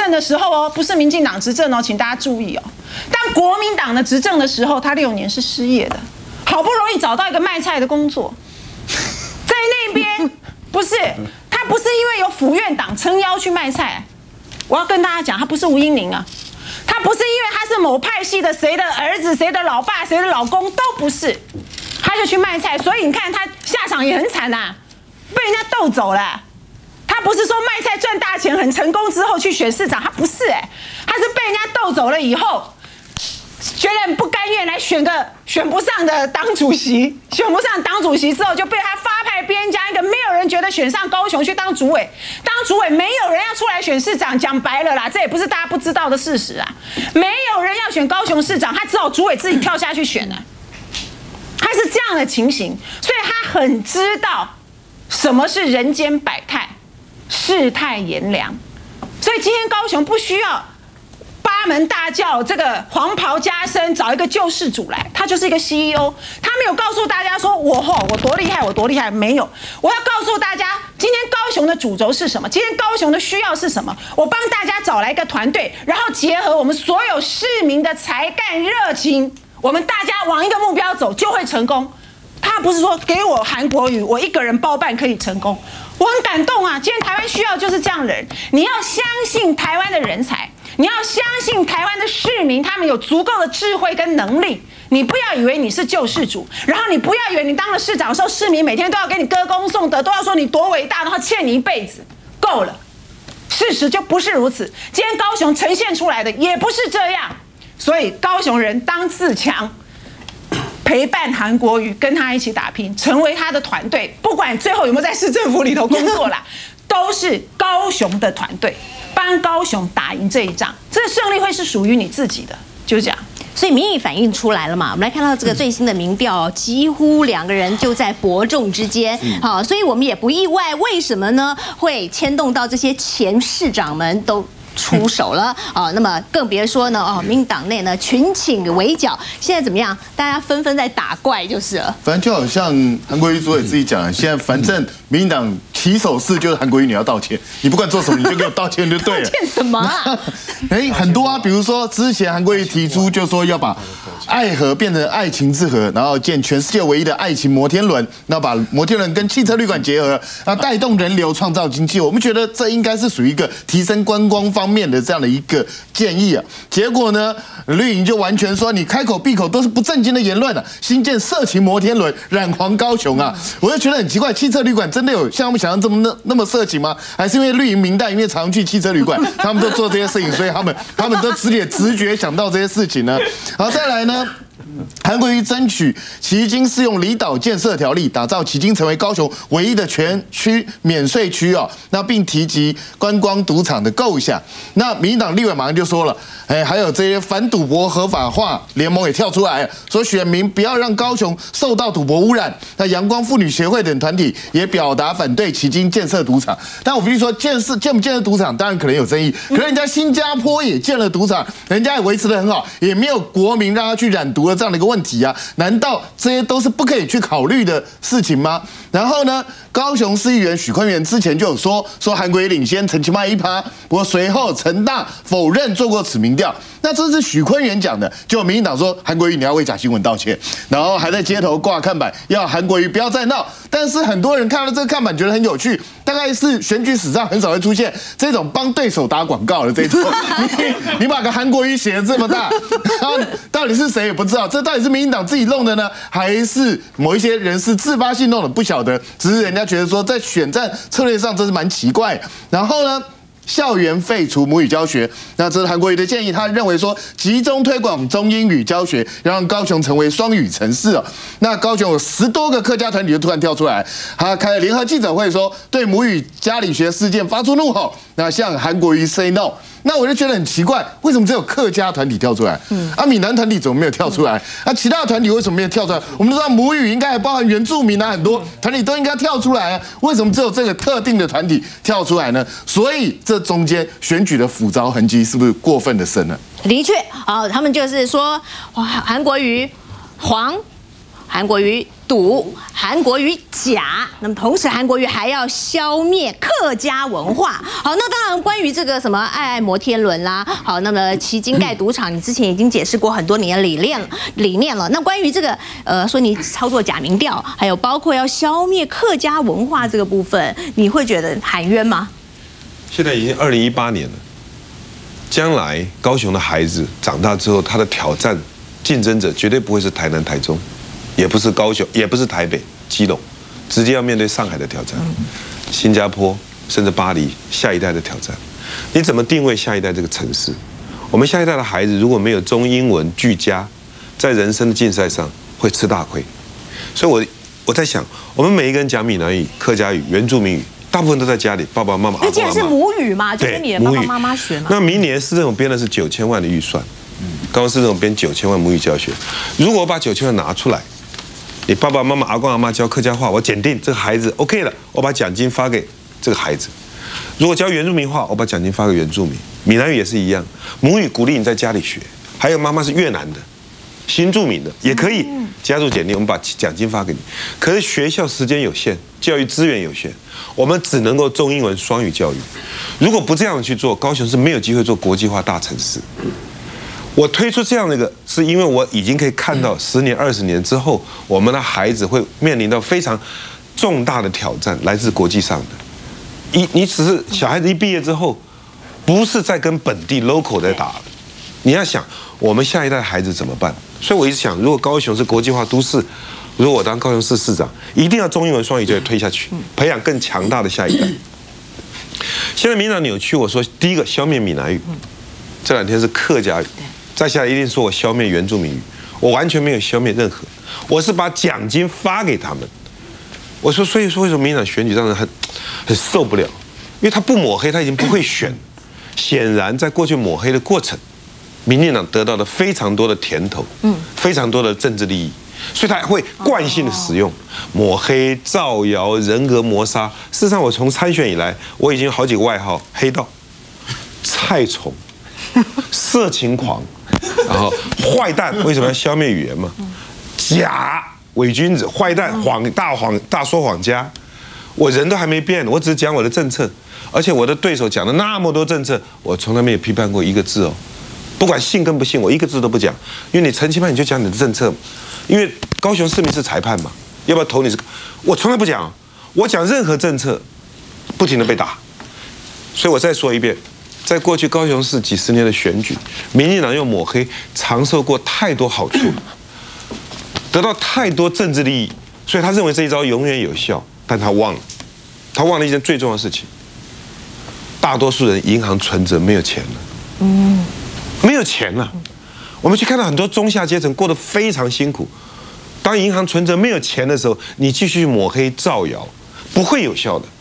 政的时候哦，不是民进党执政哦，请大家注意哦。当国民党的执政的时候，他6年是失业的，好不容易找到一个卖菜的工作，在那边不是他不是因为有府院党撑腰去卖菜，我要跟大家讲，他不是吴音宁啊，他不是因为他是某派系的谁的儿子、谁的老爸、谁的老公，都不是，他就去卖菜，所以你看他下场也很惨啊，被人家斗走了。他不是说卖菜赚大钱很成功之后去选市长，他不是他是被人家斗走了以后，觉得很不甘愿来选不上的当主席，选不上当主席之后就被他发派边疆一个没有人觉得选上高雄去当主委，当主委没有人要出来选市长，讲白了啦，这也不是大家不知道的事实啊，没有人要选高雄市长，他只好主委自己跳下去选了，他是这样的情形，所以他很知道什么是人间百态。世态炎凉，所以今天高雄不需要八门大轿，这个黄袍加身找一个救世主来，他就是一个 CEO， 他没有告诉大家说我多厉害，我多厉害，没有，我要告诉大家，今天高雄的主轴是什么，今天高雄的需要是什么，我帮大家找来一个团队，然后结合我们所有市民的才干热情，我们大家往一个目标走就会成功。他不是说给我韩国瑜，我一个人包办可以成功，我很感动啊！今天台湾需要就是这样的人，你要相信台湾的人才，你要相信台湾的市民，他们有足够的智慧跟能力。你不要以为你是救世主，然后你不要以为你当了市长的时候，市民每天都要给你歌功颂德，都要说你多伟大，然后欠你一辈子，够了。事实就不是如此，今天高雄呈现出来的也不是这样，所以高雄人当自强。陪伴韩国瑜，跟他一起打拼，成为他的团队，不管最后有没有在市政府里头工作啦，都是高雄的团队，帮高雄打赢这一仗，这胜利会是属于你自己的，就是这样。 所以民意反映出来了嘛？我们来看到这个最新的民调，几乎2个人就在伯仲之间。好，所以我们也不意外，为什么呢？会牵动到这些前市长们都出手了啊，那么更别说呢民进党内呢群起围剿，现在怎么样？大家纷纷在打怪就是了。 反正就好像韩国瑜主委自己讲的，现在反正民进党起手式就是韩国瑜你要道歉，你不管做什么你就给我道歉就对了。 道歉什么啊？ 很多啊，比如说之前韩国瑜提出就说要把爱河变成爱情之河，然后建全世界唯一的爱情摩天轮，然后把摩天轮跟汽车旅馆结合，然后带动人流，创造经济。我们觉得这应该是属于一个提升观光方面的这样的一个建议啊。结果呢，绿营就完全说你开口闭口都是不正经的言论啊，新建色情摩天轮，染黄高雄啊，我就觉得很奇怪，汽车旅馆真的有像我们想象这么那么色情吗？还是因为绿营民代因为常去汽车旅馆，他们都做这些事情，所以他们都直觉想到这些事情呢？好，再来呢？韩国瑜争取旗津适用离岛建设条例，打造旗津成为高雄唯一的全区免税区哦。那并提及观光赌场的构想。那民进党立委马上就说了，还有这些反赌博合法化联盟也跳出来说，选民不要让高雄受到赌博污染。那阳光妇女协会等团体也表达反对旗津建设赌场。但我必须说，建不建设赌场当然可能有争议，可是人家新加坡也建了赌场，人家也维持得很好，也没有国民让他去染毒的这样的一个问题啊，难道这些都是不可以去考虑的事情吗？然后呢，高雄市议员许坤元之前就有说韩国瑜领先陈其迈1%，不过随后陈大否认做过此民调。那这是许坤元讲的，结果民进党说韩国瑜你要为假新闻道歉，然后还在街头挂看板，要韩国瑜不要再闹。但是很多人看到这个看板觉得很有趣，大概是选举史上很少会出现这种帮对手打广告的这种。你把个韩国瑜写得这么大，然后到底是谁也不知道，这到底是民进党自己弄的呢，还是某一些人士自发性弄的？不晓得，只是人家觉得说在选战策略上这是蛮奇怪的。然后呢？校园废除母语教学，那这是韩国瑜的建议。他认为说，集中推广中英语教学，让高雄成为双语城市哦。那高雄有10多个客家团体就突然跳出来，他开了联合记者会说，对母语家里学事件发出怒吼，那向韩国瑜 say no。那我就觉得很奇怪，为什么只有客家团体跳出来？闽南团体怎么没有跳出来？其他团体为什么没有跳出来？我们都知道母语应该还包含原住民啊，很多团体都应该跳出来啊，为什么只有这个特定的团体跳出来呢？所以这中间选举的复杂痕迹是不是过分的深了？ 的确，他们就是说，韩国瑜韩国瑜赌，韩国瑜假。那么同时，韩国瑜还要消灭客家文化。好，那当然关于这个什么爱摩天轮啦，好，那么旗津盖赌场，你之前已经解释过很多年的理念了。那关于这个说你操作假民调，还有包括要消灭客家文化这个部分，你会觉得喊冤吗？ 现在已经2018年了，将来高雄的孩子长大之后，他的挑战竞争者绝对不会是台南、台中，也不是高雄，也不是台北、基隆，直接要面对上海的挑战，新加坡甚至巴黎下一代的挑战。你怎么定位下一代这个城市？我们下一代的孩子如果没有中英文俱佳，在人生的竞赛上会吃大亏。所以我在想，我们每一个人讲闽南语、客家语、原住民语。大部分都在家里，爸爸妈妈、阿公阿嬤。 那既然是母语嘛，就跟你的爸爸妈妈学嘛。 那明年市政府编的是9000万的预算，高雄市政府编9000万母语教学。如果我把9000万拿出来，你爸爸妈妈、阿公阿嬤教客家话，我检定这个孩子 OK 了，我把奖金发给这个孩子。如果教原住民话，我把奖金发给原住民。闽南语也是一样，母语鼓励你在家里学。还有妈妈是越南的、新住民的也可以加入检定，我们把奖金发给你。可是学校时间有限，教育资源有限。我们只能够中英文双语教育，如果不这样去做，高雄是没有机会做国际化大城市。我推出这样的一个，是因为我已经可以看到10年、20年之后，我们的孩子会面临到非常重大的挑战，来自国际上的。你只是小孩子一毕业之后，不是在跟本地 local 在打了，你要想我们下一代孩子怎么办？所以我一直想，如果高雄是国际化都市。如果我当高雄市市长，一定要中英文双语教育推下去，培养更强大的下一代。现在民进党扭曲，我说第一个消灭闽南语，这2天是客家语，再下来一定说我消灭原住民语，我完全没有消灭任何，我是把奖金发给他们。我说，所以说为什么民进党选举让人很受不了？因为他不抹黑，他已经不会选。显然，在过去抹黑的过程，民进党得到了非常多的甜头，非常多的政治利益。所以他会惯性的使用抹黑、造谣、人格磨杀。事实上，我从参选以来，我已经有好几个外号：黑道、菜虫、色情狂，然后坏蛋。为什么要消灭语言嘛？假伪君子、坏蛋、大说谎家。我人都还没变，我只是讲我的政策，而且我的对手讲了那么多政策，我从来没有批判过一个字哦。不管信跟不信，我一个字都不讲，因为你陈其迈你就讲你的政策。因为高雄市民是裁判嘛，要不要投你？我从来不讲，我讲任何政策，不停的被打。所以我再说一遍，在过去高雄市几10年的选举，民进党用抹黑尝受过太多好处，得到太多政治利益，所以他认为这一招永远有效，但他忘了一件最重要的事情：大多数人银行存折没有钱了，没有钱了。我们去看到很多中下阶层过得非常辛苦。当银行存折没有钱的时候，你继续抹黑造谣，不会有效的。